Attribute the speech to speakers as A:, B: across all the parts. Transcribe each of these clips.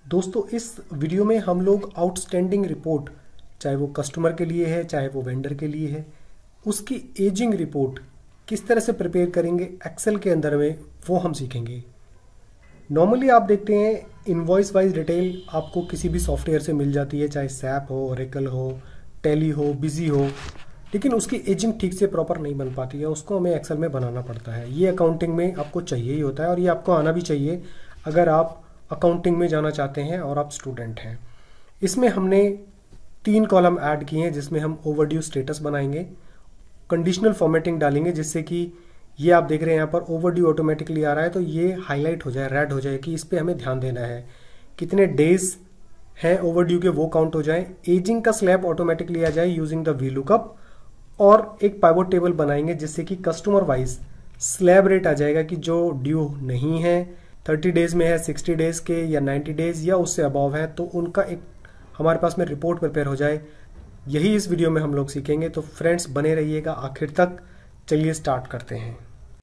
A: दोस्तों इस वीडियो में हम लोग आउटस्टैंडिंग रिपोर्ट, चाहे वो कस्टमर के लिए है चाहे वो वेंडर के लिए है, उसकी एजिंग रिपोर्ट किस तरह से प्रिपेयर करेंगे एक्सेल के अंदर में, वो हम सीखेंगे। नॉर्मली आप देखते हैं इनवॉइस वाइज डिटेल आपको किसी भी सॉफ्टवेयर से मिल जाती है, चाहे सैप हो, ओरेकल हो, टैली हो, बिजी हो, लेकिन उसकी एजिंग ठीक से प्रॉपर नहीं बन पाती है, उसको हमें एक्सेल में बनाना पड़ता है। ये अकाउंटिंग में आपको चाहिए ही होता है और ये आपको आना भी चाहिए अगर आप अकाउंटिंग में जाना चाहते हैं और आप स्टूडेंट हैं। इसमें हमने 3 कॉलम ऐड किए हैं जिसमें हम ओवरड्यू स्टेटस बनाएंगे, कंडीशनल फॉर्मेटिंग डालेंगे जिससे कि ये आप देख रहे हैं यहाँ पर ओवरड्यू ऑटोमेटिकली आ रहा है, तो ये हाईलाइट हो जाए, रेड हो जाए कि इस पे हमें ध्यान देना है। कितने डेज हैं ओवरड्यू के वो काउंट हो जाए। एजिंग का स्लैब ऑटोमेटिकली आ जाए यूजिंग द वीलुकअप, और एक पाइवट टेबल बनाएंगे जिससे कि कस्टमर वाइज स्लैब रेट आ जाएगा कि जो ड्यू नहीं है, 30 डेज में है, 60 डेज के या 90 डेज या उससे अबव है, तो उनका एक हमारे पास में रिपोर्ट प्रिपेयर हो जाए। यही इस वीडियो में हम लोग सीखेंगे, तो फ्रेंड्स बने रहिएगा आखिर तक। चलिए स्टार्ट करते हैं।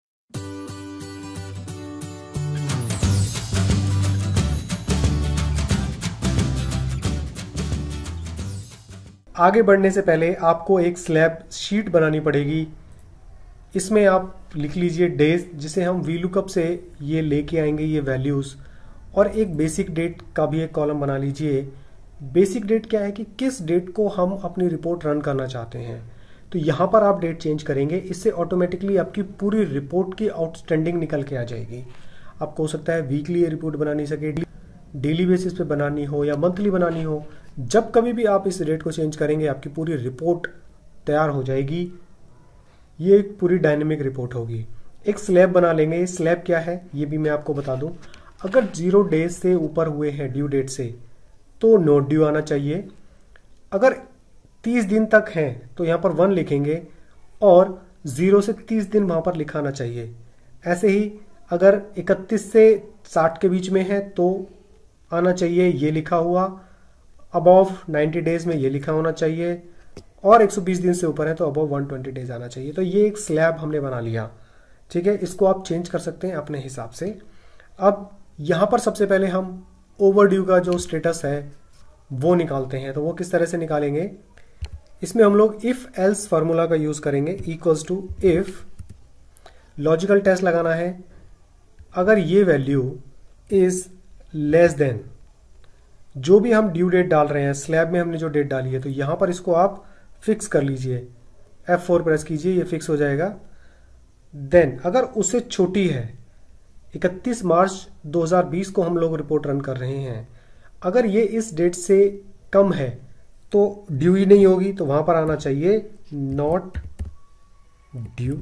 A: आगे बढ़ने से पहले आपको एक स्लैब शीट बनानी पड़ेगी। इसमें आप लिख लीजिए डेज, जिसे हम वीलुकअप से ये लेके आएंगे ये वैल्यूज, और एक बेसिक डेट का भी एक कॉलम बना लीजिए। बेसिक डेट क्या है कि किस डेट को हम अपनी रिपोर्ट रन करना चाहते हैं, तो यहाँ पर आप डेट चेंज करेंगे, इससे ऑटोमेटिकली आपकी पूरी रिपोर्ट की आउटस्टैंडिंग निकल के आ जाएगी। आपको हो सकता है वीकली ये रिपोर्ट बनानी सके, डेली बेसिस पे बनानी हो या मंथली बनानी हो, जब कभी भी आप इस डेट को चेंज करेंगे आपकी पूरी रिपोर्ट तैयार हो जाएगी। ये एक पूरी डायनेमिक रिपोर्ट होगी। एक स्लैब बना लेंगे। स्लैब क्या है ये भी मैं आपको बता दूं। अगर 0 डेज से ऊपर हुए हैं ड्यू डेट से तो नोट ड्यू आना चाहिए। अगर 30 दिन तक है तो यहाँ पर 1 लिखेंगे और 0 से 30 दिन वहां पर लिखाना चाहिए। ऐसे ही अगर 31 से 60 के बीच में है तो आना चाहिए ये लिखा हुआ, अबव 90 डेज में ये लिखा होना चाहिए, और 120 दिन से ऊपर है तो अबव 120 डेज आना चाहिए। तो ये एक स्लैब हमने बना लिया, ठीक है। इसको आप चेंज कर सकते हैं अपने हिसाब से। अब यहां पर सबसे पहले हम ओवरड्यू का जो स्टेटस है वो निकालते हैं। तो वो किस तरह से निकालेंगे, इसमें हम लोग इफ एल्स फार्मूला का यूज करेंगे। Equals to if, logical test लगाना है। अगर ये वैल्यू इज लेस देन जो भी हम ड्यू डेट डाल रहे हैं, स्लैब में हमने जो डेट डाली है, तो यहां पर इसको आप फिक्स कर लीजिए। F4 प्रेस कीजिए, ये फिक्स हो जाएगा। देन अगर उससे छोटी है, 31 मार्च 2020 को हम लोग रिपोर्ट रन कर रहे हैं, अगर ये इस डेट से कम है तो ड्यू ही नहीं होगी, तो वहां पर आना चाहिए नॉट ड्यू।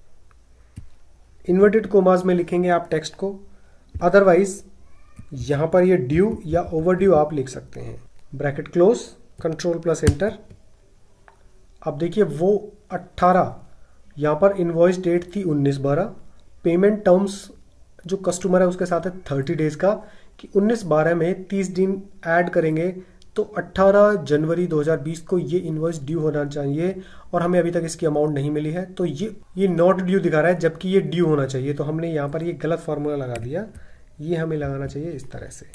A: इन्वर्टेड कोमास में लिखेंगे आप टेक्स्ट को, अदरवाइज यहां पर ये ड्यू या ओवरड्यू आप लिख सकते हैं। Bracket close, control plus enter. अब देखिए वो 18, यहां पर इनवॉइस डेट थी 19/12, पेमेंट टर्म्स जो कस्टमर है उसके साथ है 30 डेज का, कि 19/12 में 30 दिन ऐड करेंगे तो 18 जनवरी 2020 को ये इनवॉइस ड्यू होना चाहिए, और हमें अभी तक इसकी अमाउंट नहीं मिली है, तो ये नॉट ड्यू दिखा रहा है जबकि ये ड्यू होना चाहिए। तो हमने यहां पर ये गलत फॉर्मूला लगा दिया। ये हमें लगाना चाहिए इस तरह से।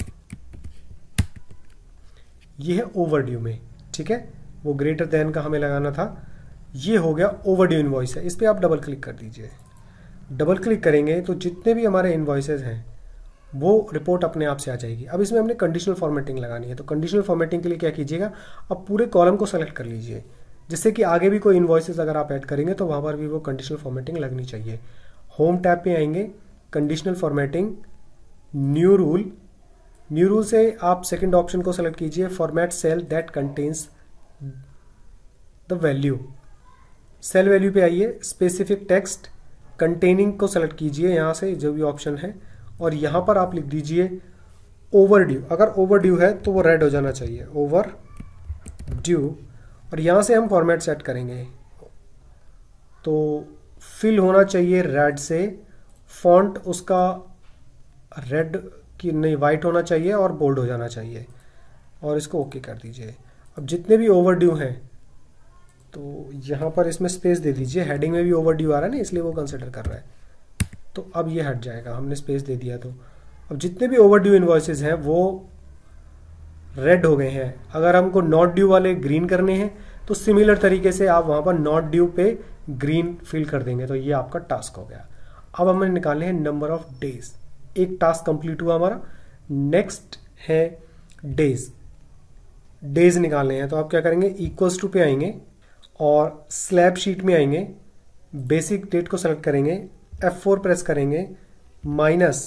A: ये है ओवरड्यू में, ठीक है। वो ग्रेटर देन का हमें लगाना था। ये हो गया ओवरड्यू इनवॉइस है। इस पे आप डबल क्लिक कर दीजिए। डबल क्लिक करेंगे तो जितने भी हमारे इनवॉइसेज हैं वो रिपोर्ट अपने आप से आ जाएगी। अब इसमें हमने कंडीशनल फॉर्मेटिंग लगानी है, तो कंडीशनल फॉर्मेटिंग के लिए क्या कीजिएगा, अब पूरे कॉलम को सेलेक्ट कर लीजिए, जिससे कि आगे भी कोई इनवॉइसेज अगर आप ऐड करेंगे तो वहां पर भी वो कंडीशनल फॉर्मेटिंग लगनी चाहिए। होम टैब पे आएंगे, conditional formatting, new rule. New rule से आप सेकंड ऑप्शन को सेलेक्ट कीजिए, format cell that contains the value. Cell value पे आइए, स्पेसिफिक टेक्स्ट कंटेनिंग को सेलेक्ट कीजिए यहां से जो भी ऑप्शन है, और यहां पर आप लिख दीजिए ओवरड्यू। अगर ओवरड्यू है तो वो रेड हो जाना चाहिए, ओवर ड्यू। और यहां से हम फॉर्मेट सेट करेंगे, तो फिल होना चाहिए रेड से, फॉन्ट उसका रेड की नहीं वाइट होना चाहिए और बोल्ड हो जाना चाहिए, और इसको ओके कर दीजिए। अब जितने भी ओवरड्यू हैं तो यहां पर इसमें स्पेस दे दीजिए। हेडिंग में भी ओवरड्यू आ रहा है ना, इसलिए वो कंसिडर कर रहा है, तो अब ये हट जाएगा, हमने स्पेस दे दिया। तो अब जितने भी ओवरड्यू इनवॉइसेज हैं वो रेड हो गए हैं। अगर हमको नॉट ड्यू वाले ग्रीन करने हैं तो सिमिलर तरीके से आप वहां पर नॉट ड्यू पे ग्रीन फिल कर देंगे। तो ये आपका टास्क हो गया। अब हमें निकालने हैं नंबर ऑफ डेज। एक टास्क कंप्लीट हुआ हमारा। नेक्स्ट है डेज। डेज निकालने हैं तो आप क्या करेंगे, इक्वल्स टू पे आएंगे और स्लैब शीट में आएंगे, बेसिक डेट को सेलेक्ट करेंगे, F4 प्रेस करेंगे, माइनस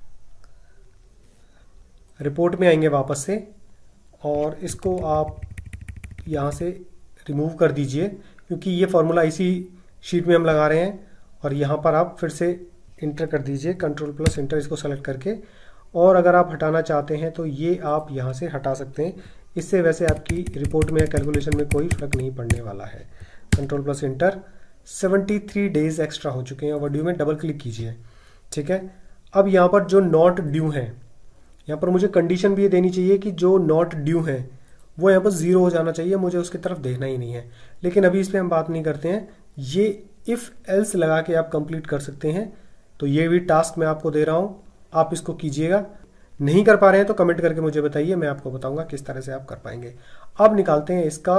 A: रिपोर्ट में आएंगे वापस से और इसको आप यहां से रिमूव कर दीजिए क्योंकि ये फॉर्मूला इसी शीट में हम लगा रहे हैं। और यहां पर आप फिर से इंटर कर दीजिए, कंट्रोल प्लस इंटर, इसको सेलेक्ट करके। और अगर आप हटाना चाहते हैं तो ये आप यहां से हटा सकते हैं। इससे वैसे आपकी रिपोर्ट में या कैलकुलेशन में कोई फर्क नहीं पड़ने वाला है। Control plus enter. 73 days extra हो चुके हैं। ओवरड्यू में डबल क्लिक कीजिए, ठीक है। अब यहाँ पर जो नॉट ड्यू है, यहाँ पर मुझे कंडीशन भी ये देनी चाहिए कि जो नॉट ड्यू है वो यहाँ पर 0 हो जाना चाहिए। मुझे उसकी तरफ देखना ही नहीं है, लेकिन अभी इस पर हम बात नहीं करते हैं। ये इफ एल्स लगा के आप कंप्लीट कर सकते हैं। तो ये भी टास्क मैं आपको दे रहा हूं, आप इसको कीजिएगा। नहीं कर पा रहे हैं तो कमेंट करके मुझे बताइए, मैं आपको बताऊंगा किस तरह से आप कर पाएंगे। अब निकालते हैं इसका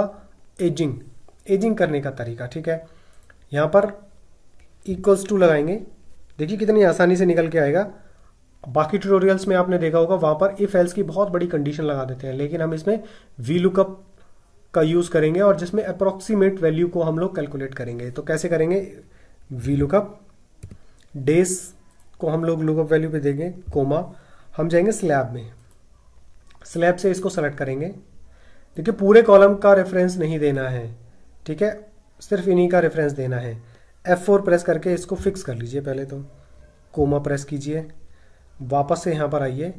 A: एजिंग करने का तरीका, ठीक है। यहां पर इक्वल्स टू लगाएंगे, देखिए कितनी आसानी से निकल के आएगा। बाकी ट्यूटोरियल्स में आपने देखा होगा वहां पर इफ एल्स की बहुत बड़ी कंडीशन लगा देते हैं, लेकिन हम इसमें VLOOKUP का यूज करेंगे और जिसमें अप्रोक्सीमेट वैल्यू को हम लोग कैलकुलेट करेंगे। तो कैसे करेंगे, VLOOKUP डेज को हम लोग लुकअप वैल्यू पे देंगे, कोमा, हम जाएंगे स्लैब में, स्लैब से इसको सेलेक्ट करेंगे। देखिए पूरे कॉलम का रेफरेंस नहीं देना है, ठीक है, सिर्फ इन्हीं का रेफरेंस देना है। F4 प्रेस करके इसको फिक्स कर लीजिए, पहले तो कोमा प्रेस कीजिए, वापस से यहाँ पर आइए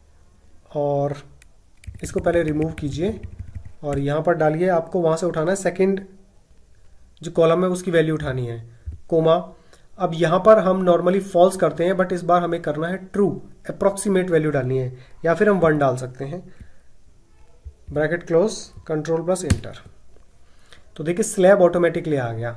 A: और इसको पहले रिमूव कीजिए और यहाँ पर डालिए। आपको वहाँ से उठाना है सेकंड जो कॉलम है उसकी वैल्यू उठानी है, कोमा। अब यहाँ पर हम नॉर्मली फॉल्स करते हैं, बट इस बार हमें करना है ट्रू, अप्रोक्सीमेट वैल्यू डालनी है, या फिर हम 1 डाल सकते हैं। Bracket close, control plus enter. तो देखिए स्लैब ऑटोमेटिकली आ गया।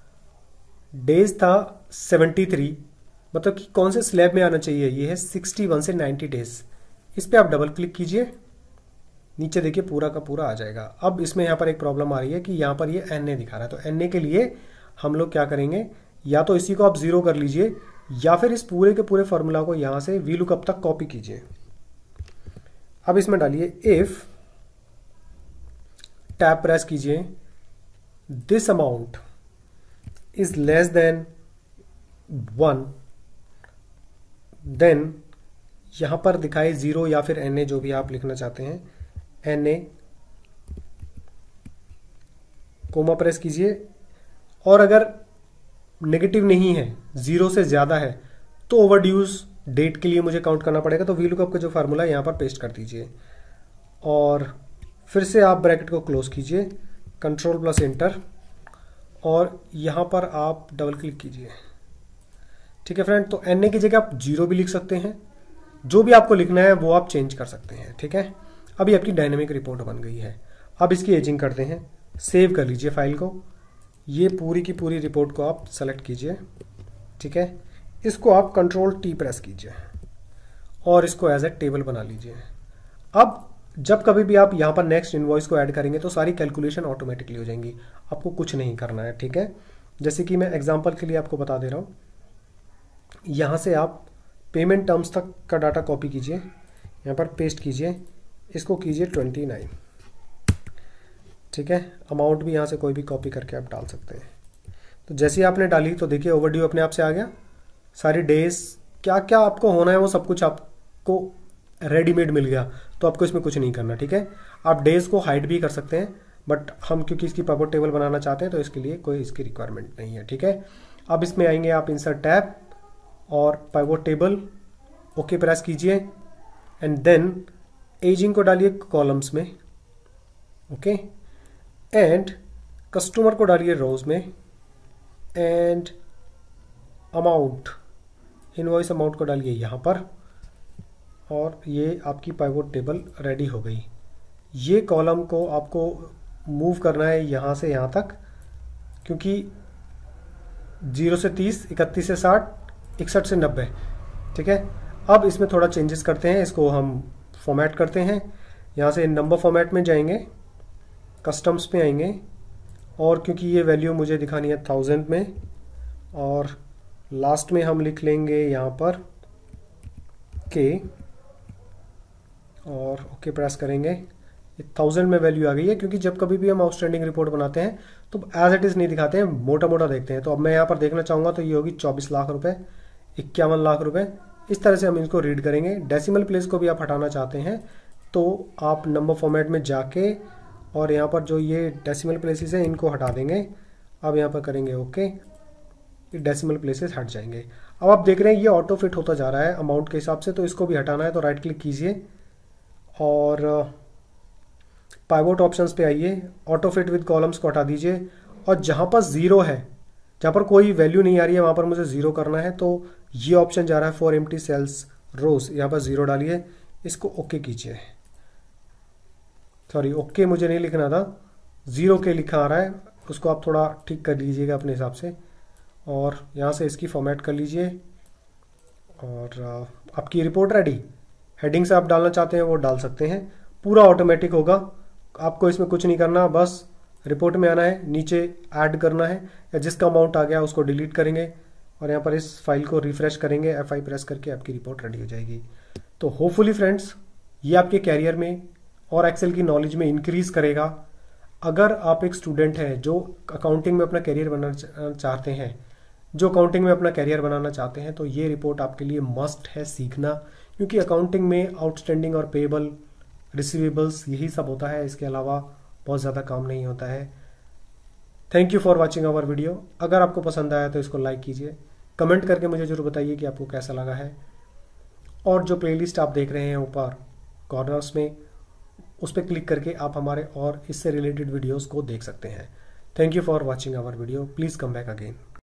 A: डेज था 73, मतलब कि कौन से स्लैब में आना चाहिए, ये है 61 से 90 डेज। इस पर आप डबल क्लिक कीजिए, नीचे देखिए पूरा का पूरा आ जाएगा। अब इसमें यहाँ पर एक प्रॉब्लम आ रही है कि यहाँ पर ये NA दिखा रहा है। तो NA के लिए हम लोग क्या करेंगे, या तो इसी को आप 0 कर लीजिए या फिर इस पूरे के पूरे फॉर्मूला को यहां से VLOOKUP तक कॉपी कीजिए। अब इसमें डालिए इफ, टैब प्रेस कीजिए, this amount is less than 1, then यहां पर दिखाए 0 या फिर NA, जो भी आप लिखना चाहते हैं, NA, कोमा प्रेस कीजिए। और अगर नेगेटिव नहीं है, 0 से ज्यादा है, तो ओवरड्यूज डेट के लिए मुझे काउंट करना पड़ेगा। तो VLOOKUP का जो फार्मूला है यहां पर पेस्ट कर दीजिए और फिर से आप ब्रैकेट को क्लोज कीजिए, कंट्रोल प्लस इंटर, और यहां पर आप डबल क्लिक कीजिए, ठीक है फ्रेंड। तो NA की जगह आप 0 भी लिख सकते हैं, जो भी आपको लिखना है वो आप चेंज कर सकते हैं, ठीक है। अभी आपकी डायनेमिक रिपोर्ट बन गई है। अब इसकी एजिंग करते हैं, सेव कर लीजिए फाइल को। ये पूरी की पूरी रिपोर्ट को आप सेलेक्ट कीजिए, ठीक है। इसको आप कंट्रोल T प्रेस कीजिए और इसको एज ए टेबल बना लीजिए। अब जब कभी भी आप यहाँ पर नेक्स्ट इनवॉइस को ऐड करेंगे तो सारी कैलकुलेशन ऑटोमेटिकली हो जाएंगी, आपको कुछ नहीं करना है, ठीक है। जैसे कि मैं एग्जांपल के लिए आपको बता दे रहा हूँ, यहाँ से आप पेमेंट टर्म्स तक का डाटा कॉपी कीजिए, यहाँ पर पेस्ट कीजिए, इसको कीजिए 29, ठीक है। अमाउंट भी यहाँ से कोई भी कॉपी करके आप डाल सकते हैं। तो जैसे ही आपने डाली तो देखिए ओवरड्यू अपने आप से आ गया। सारी डेज क्या क्या आपको होना है वो सब कुछ आपको रेडीमेड मिल गया, तो आपको इसमें कुछ नहीं करना, ठीक है। आप डेज को हाइड भी कर सकते हैं, बट हम क्योंकि इसकी पिवट टेबल बनाना चाहते हैं तो इसके लिए कोई इसकी रिक्वायरमेंट नहीं है, ठीक है। अब इसमें आएंगे आप इंसर्ट टैब और पिवट टेबल, ओके प्रेस कीजिए एंड देन एजिंग को डालिए कॉलम्स में, ओके, एंड कस्टमर को डालिए रोज में, एंड अमाउंट, इनवॉइस अमाउंट को डालिए यहाँ पर, और ये आपकी पिवट टेबल रेडी हो गई। ये कॉलम को आपको मूव करना है यहाँ से यहाँ तक, क्योंकि 0 से 30, 31 से 60, 61 से 90, ठीक है। अब इसमें थोड़ा चेंजेस करते हैं, इसको हम फॉर्मेट करते हैं। यहाँ से नंबर फॉर्मेट में जाएंगे, कस्टम्स पे आएंगे, और क्योंकि ये वैल्यू मुझे दिखानी है 1000 में, और लास्ट में हम लिख लेंगे यहाँ पर के, और ओके प्रेस करेंगे। 1000 में वैल्यू आ गई है, क्योंकि जब कभी भी हम आउटस्टैंडिंग रिपोर्ट बनाते हैं तो एज इट इज़ नहीं दिखाते हैं, मोटा मोटा देखते हैं। तो अब मैं यहाँ पर देखना चाहूँगा तो ये होगी 24 लाख रुपए, 51 लाख रुपए, इस तरह से हम इसको रीड करेंगे। डेसिमल प्लेस को भी आप हटाना चाहते हैं तो आप नंबर फॉर्मेट में जाके और यहाँ पर जो ये डेसिमल प्लेसेस हैं इनको हटा देंगे। अब यहाँ पर करेंगे ओके, ये डेसिमल प्लेसेस हट जाएंगे। अब आप देख रहे हैं ये ऑटो फिट होता जा रहा है अमाउंट के हिसाब से, तो इसको भी हटाना है तो राइट क्लिक कीजिए और पाइवोट ऑप्शंस पे आइए, ऑटो फिट विद कॉलम्स को हटा दीजिए, और जहाँ पर जीरो है, जहाँ पर कोई वैल्यू नहीं आ रही है वहाँ पर मुझे जीरो करना है, तो ये ऑप्शन जा रहा है फॉर एम्प्टी सेल्स रोज, यहाँ पर जीरो डालिए, इसको ओके कीजिए। सॉरी ओके मुझे नहीं लिखना था, जीरो के लिखा आ रहा है, उसको आप थोड़ा ठीक कर लीजिएगा अपने हिसाब से, और यहाँ से इसकी फॉर्मेट कर लीजिए और आपकी रिपोर्ट रेडी। हेडिंग्स आप डालना चाहते हैं वो डाल सकते हैं, पूरा ऑटोमेटिक होगा, आपको इसमें कुछ नहीं करना, बस रिपोर्ट में आना है, नीचे ऐड करना है, या जिसका अमाउंट आ गया उसको डिलीट करेंगे और यहाँ पर इस फाइल को रिफ्रेश करेंगे, F5 प्रेस करके आपकी रिपोर्ट रेडी हो जाएगी। तो होपफुली फ्रेंड्स ये आपके कैरियर में और एक्सेल की नॉलेज में इंक्रीज करेगा। अगर आप एक स्टूडेंट हैं जो अकाउंटिंग में अपना कैरियर बनाना चाहते हैं, तो ये रिपोर्ट आपके लिए मस्ट है सीखना, क्योंकि अकाउंटिंग में आउटस्टैंडिंग और पेबल, रिसीवेबल्स यही सब होता है, इसके अलावा बहुत ज़्यादा काम नहीं होता है। Thank you for watching our video. अगर आपको पसंद आया तो इसको लाइक कीजिए, कमेंट करके मुझे जरूर बताइए कि आपको कैसा लगा है, और जो प्लेलिस्ट आप देख रहे हैं ऊपर कॉर्नर्स में, उस पर क्लिक करके आप हमारे और इससे रिलेटेड वीडियोस को देख सकते हैं। Thank you for watching our video, please come back again.